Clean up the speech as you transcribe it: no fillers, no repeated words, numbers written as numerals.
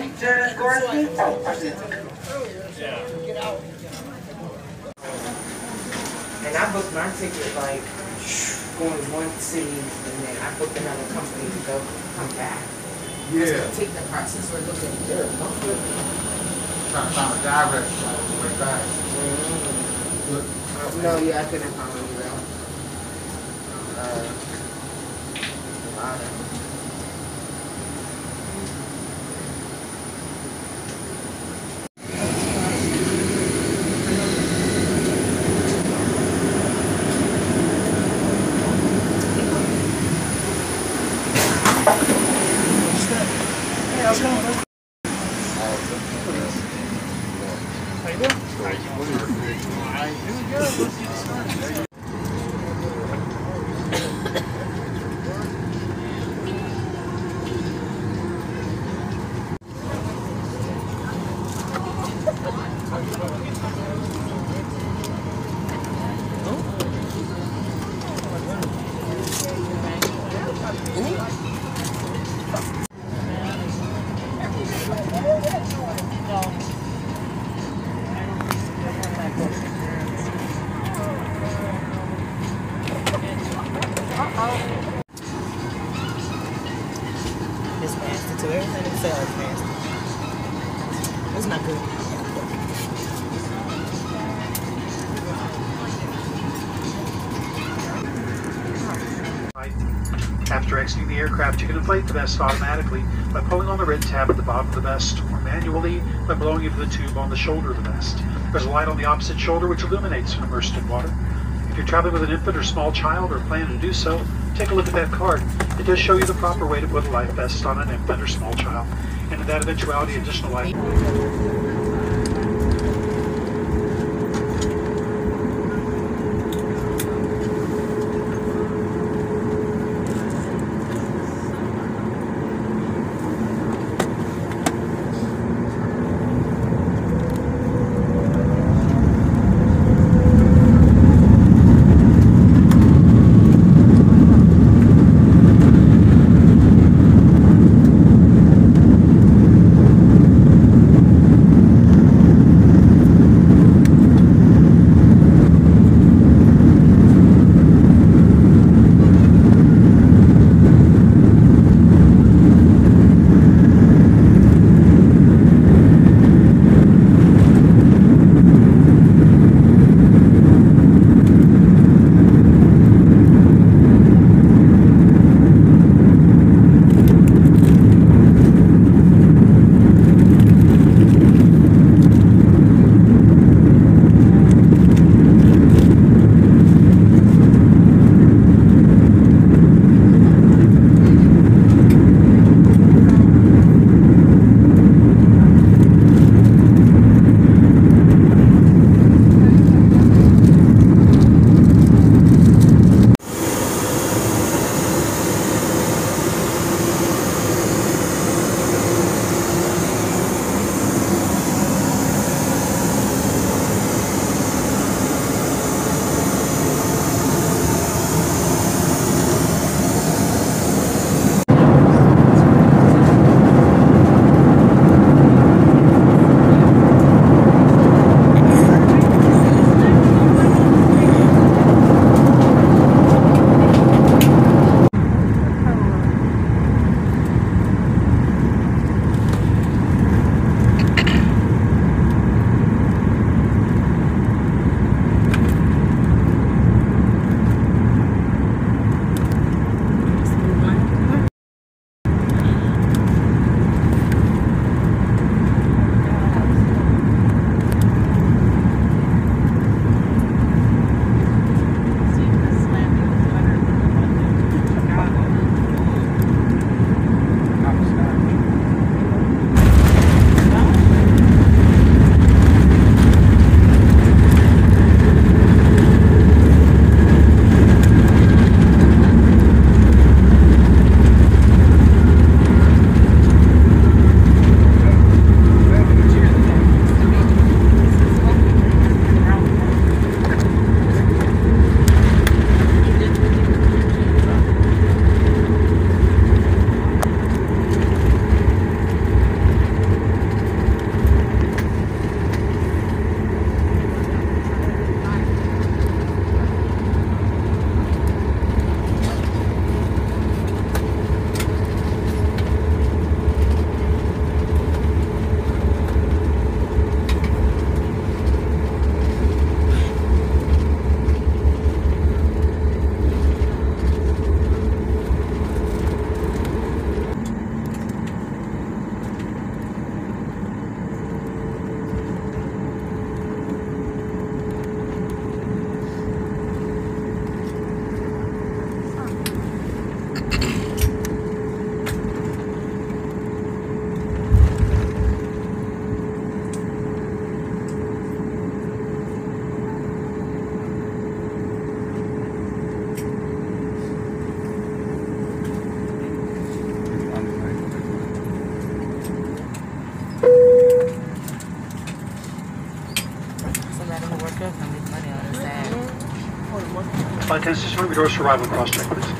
Janet Gorski? And I booked my ticket like going one city and then I booked another company to go come back. Yeah. Take the prices we're looking there. Trying to find a direct way back. No, yeah, I couldn't find any real. It's nasty too. Everything they sell is nasty. It's not good. After exiting the aircraft, you can inflate the vest automatically by pulling on the red tab at the bottom of the vest, or manually by blowing into the tube on the shoulder of the vest. There's a light on the opposite shoulder which illuminates when immersed in water. If you're traveling with an infant or small child or plan to do so, take a look at that card. It does show you the proper way to put a life vest on an infant or small child. And in that eventuality, additional life. 10 system room, your door survival cross check, please.